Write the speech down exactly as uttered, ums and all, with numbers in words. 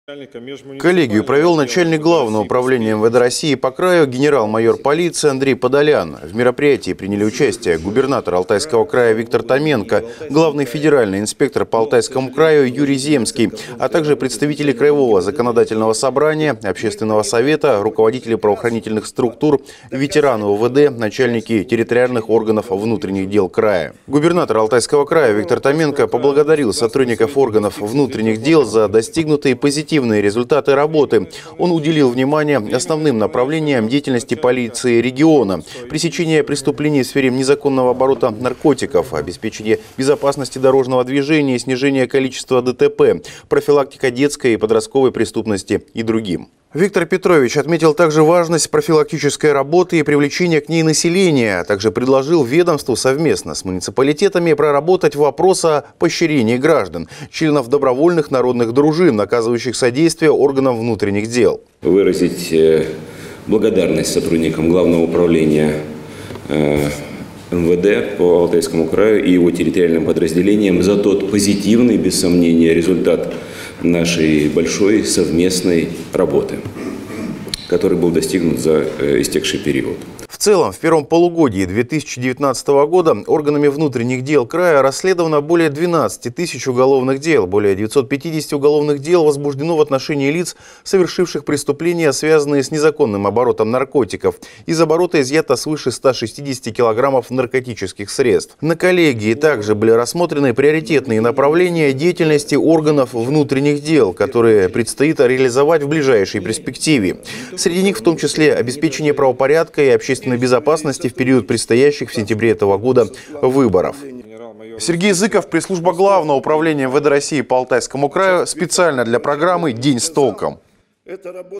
Коллегию провел начальник Главного управления эм вэ дэ России по краю генерал-майор полиции Андрей Подолян. В мероприятии приняли участие губернатор Алтайского края Виктор Томенко, главный федеральный инспектор по Алтайскому краю Юрий Земский, а также представители Краевого законодательного собрания, Общественного совета, руководители правоохранительных структур, ветераны о вэ дэ, начальники территориальных органов внутренних дел края. Губернатор Алтайского края Виктор Томенко поблагодарил сотрудников органов внутренних дел за достигнутые позитивные результаты работы. Он уделил внимание основным направлениям деятельности полиции региона: пресечение преступлений в сфере незаконного оборота наркотиков, обеспечение безопасности дорожного движения, снижение количества дэ тэ пэ, профилактика детской и подростковой преступности и другим. Виктор Петрович отметил также важность профилактической работы и привлечения к ней населения, а также предложил ведомству совместно с муниципалитетами проработать вопрос о поощрении граждан, членов добровольных народных дружин, оказывающих содействие органам внутренних дел. Выразить благодарность сотрудникам Главного управления эм вэ дэ по Алтайскому краю и его территориальным подразделениям за тот позитивный, без сомнения, результат нашей большой совместной работы, который был достигнут за истекший период. В целом, в первом полугодии две тысячи девятнадцатого года органами внутренних дел края расследовано более двенадцати тысяч уголовных дел, более девятисот пятидесяти уголовных дел возбуждено в отношении лиц, совершивших преступления, связанные с незаконным оборотом наркотиков. Из оборота изъято свыше ста шестидесяти килограммов наркотических средств. На коллегии также были рассмотрены приоритетные направления деятельности органов внутренних дел, которые предстоит реализовать в ближайшей перспективе. Среди них в том числе обеспечение правопорядка и общественной безопасности в период предстоящих в сентябре этого года выборов. Сергей Зыков, пресс-служба Главного управления эм вэ дэ России по Алтайскому краю, специально для программы «День с толком».